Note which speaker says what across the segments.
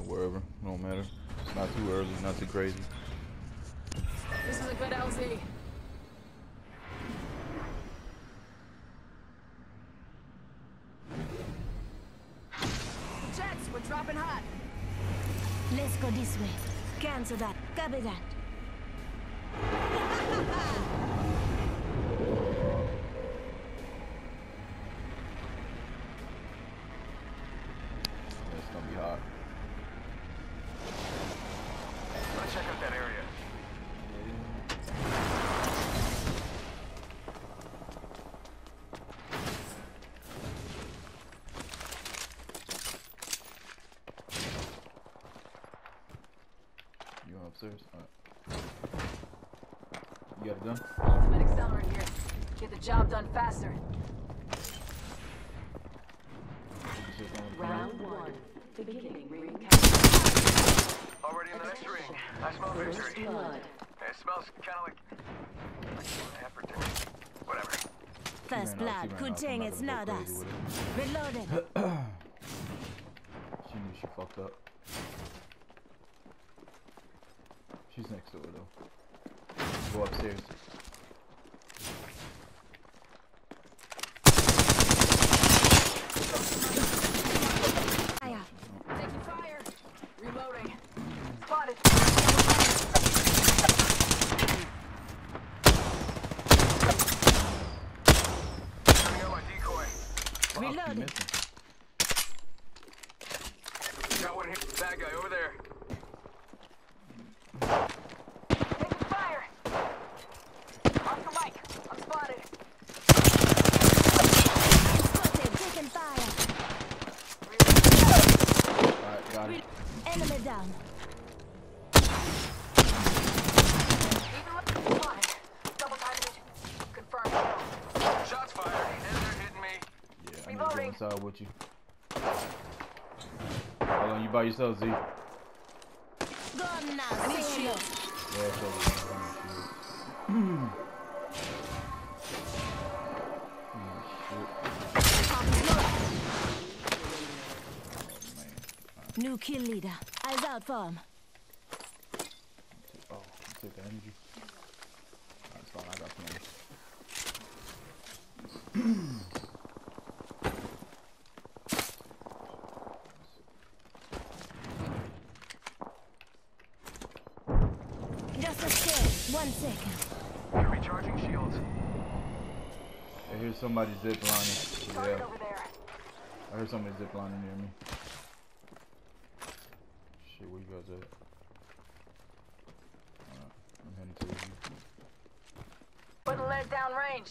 Speaker 1: wherever. Don't matter. Not too early, not too crazy.
Speaker 2: This is a good LZ. Jets, we're dropping hot.
Speaker 3: Let's go this way. Cancel that. Copy that.
Speaker 1: It's gonna be hot.
Speaker 4: Let's check out that area.
Speaker 1: You going upstairs? Alright. You got it done?
Speaker 2: Ultimate accelerant here. Get the job done faster. Round one. Beginning ring count.
Speaker 4: Already in the next ring. I smell victory. It smells kind of like effort. Whatever.
Speaker 3: First blood. Good thing it's not us. Reloaded.
Speaker 1: She knew she fucked up. She's next to her though. Go upstairs.
Speaker 3: Fire.
Speaker 2: Taking fire. Reloading. Spotted.
Speaker 4: Turning out my decoy.
Speaker 3: Reloading.
Speaker 4: Got one here. Bad guy over there.
Speaker 2: Taking fire. Off the mic. I'm spotted.
Speaker 3: Spotted. Taking fire.
Speaker 1: Alright, got it.
Speaker 3: Enemy down.
Speaker 2: Spotted. Double timing it. Confirmed.
Speaker 4: Shots fired. And they're hitting me.
Speaker 1: Yeah, I need to go
Speaker 2: Reloading.
Speaker 1: inside with you. Hold on, you by yourself, Z. Yeah,
Speaker 3: Gone now.
Speaker 2: I need
Speaker 3: Say
Speaker 2: shield.
Speaker 1: so
Speaker 3: New kill leader. Eyes out for him.
Speaker 1: Oh, take the energy. That's fine, I got some energy.
Speaker 3: Just a sec. 1 second.
Speaker 4: Recharging shields.
Speaker 1: I hear somebody zip lining.
Speaker 2: Target
Speaker 1: Yeah,
Speaker 2: over there.
Speaker 1: I heard somebody zip lining near me. Shit, where you guys at? Alright, I'm heading to you.
Speaker 2: Putting lead down range.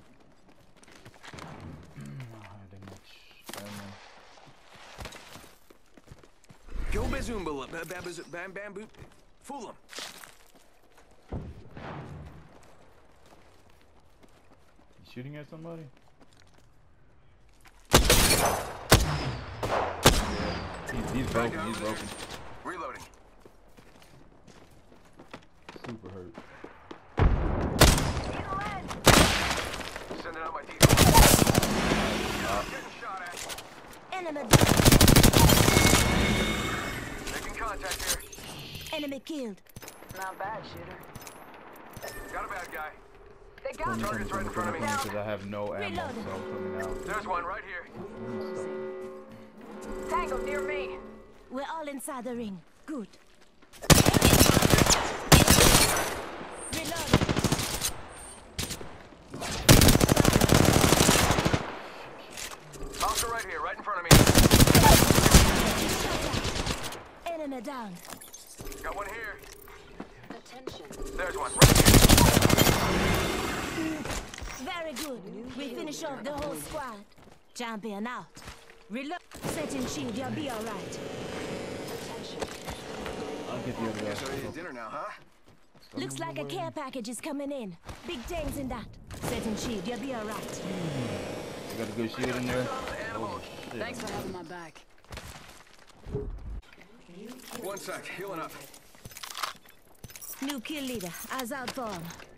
Speaker 1: That much ammo.
Speaker 4: Go Bazoomba. Bam Bamboo. Fool him.
Speaker 1: You shooting at somebody? Yeah, he's broken. He's broken.
Speaker 4: Reloading.
Speaker 1: Super hurt.
Speaker 4: Sending out my decoy. Getting shot at.
Speaker 3: Enemy down.
Speaker 4: Making contact here.
Speaker 3: Enemy killed.
Speaker 2: Not bad, shooter.
Speaker 4: Got a bad guy.
Speaker 2: They got me.
Speaker 4: Target's right in front of me.
Speaker 1: Because I have no ammo, so I'm coming out.
Speaker 4: There's one right here.
Speaker 2: Tango near me.
Speaker 3: We're all inside the ring. Good. Reloading.
Speaker 4: Also right here, right in front of me.
Speaker 3: Enemy down.
Speaker 4: Got one here.
Speaker 2: Attention.
Speaker 4: There's one right here.
Speaker 3: Very good. We finish off the whole squad. Champion out. Reload. Setting shield. You'll be alright.
Speaker 1: I'll get the other
Speaker 4: So
Speaker 1: guy.
Speaker 4: it's dinner now, huh?
Speaker 3: Looks like a care package is coming in. Big things in that. Setting shield. You'll be alright.
Speaker 1: You got a good shield in there? Oh, shit.
Speaker 2: Thanks for having my back.
Speaker 4: 1 sec, healing up.
Speaker 3: New kill leader. Eyes out for him.